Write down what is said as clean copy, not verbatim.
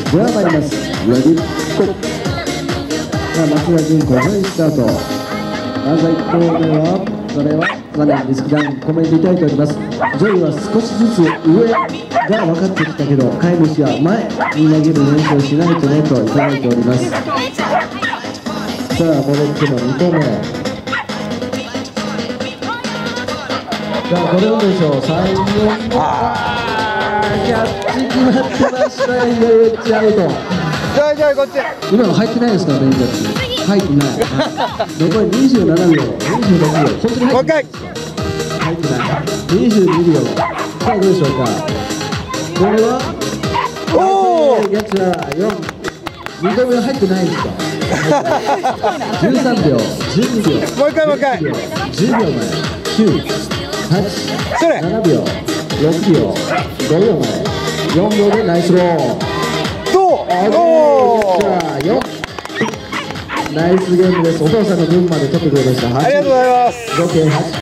では参ります。レディーゴー。さあ松田銀行はいスタート。まずは1投目はこれはかなりリスクダウンコメントいただいております。ジョイは少しずつ上が分かってきたけど飼い主は前に投げる練習をしないとねといただいております。さあ戻っての2投目。さあこれどうでしょう。3、4、キャッチ決まってました。エッジアウト。 じゃあこっち。 今の入ってないですからね、キャッチ。入ってない。残り27秒、26秒。本当に入ってない。入ってない。22秒。さあどうでしょうか。これはおお。キャッチは4。2度目入ってないですか。13秒、12秒。 もう一回もう一回。 10秒前。9、8、7秒、6秒、5秒前。4秒でナイスロー。 どう？ じゃあ4。ナイスゲームです。お父さんの分まで取ってくれました。 ありがとうございます。 合計8。